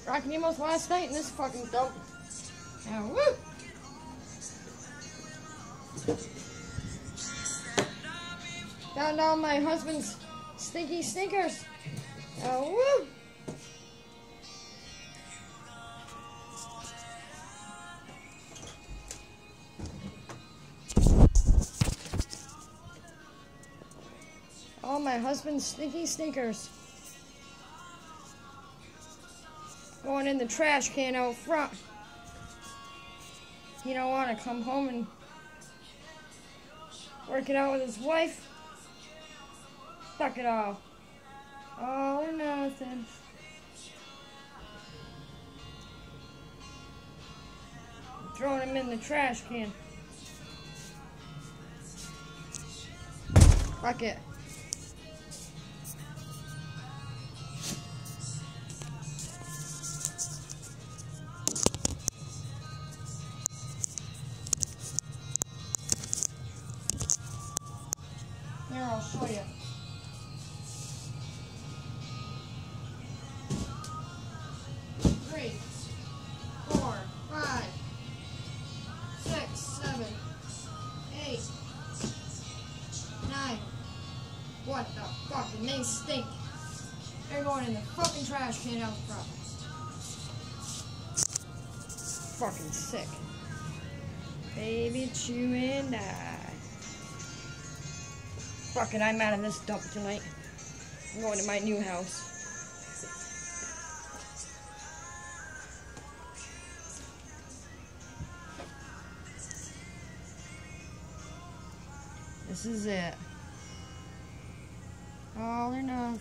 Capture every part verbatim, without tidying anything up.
Rocking Emos last night in this fucking dump. Now, woo! Found all my husband's stinky sneakers. Now, woo! All my husband's stinky sneakers. Going in the trash can out front. He don't want to come home and work it out with his wife. Fuck it all. All or nothing. Throwing him in the trash can. Fuck it. Here, I'll show you. Three, four, five, six, seven, eight, nine. What the fuck? And they stink. They're going in the fucking trash can out front. Fucking sick. Baby, it's you and I. Fuck it, I'm out of this dump tonight. I'm going to my new house. This is it. All or nothing.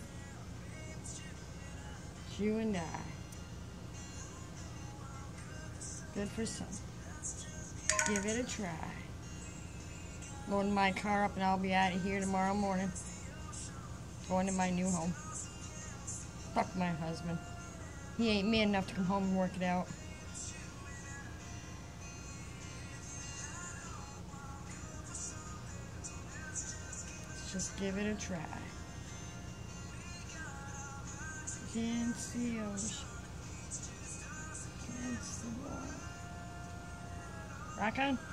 It's you and I. Good for some. Give it a try. Loading my car up and I'll be out of here tomorrow morning. Going to my new home. Fuck my husband. He ain't man enough to come home and work it out. Let's just give it a try. Against the ocean. Against the wall. Rock on.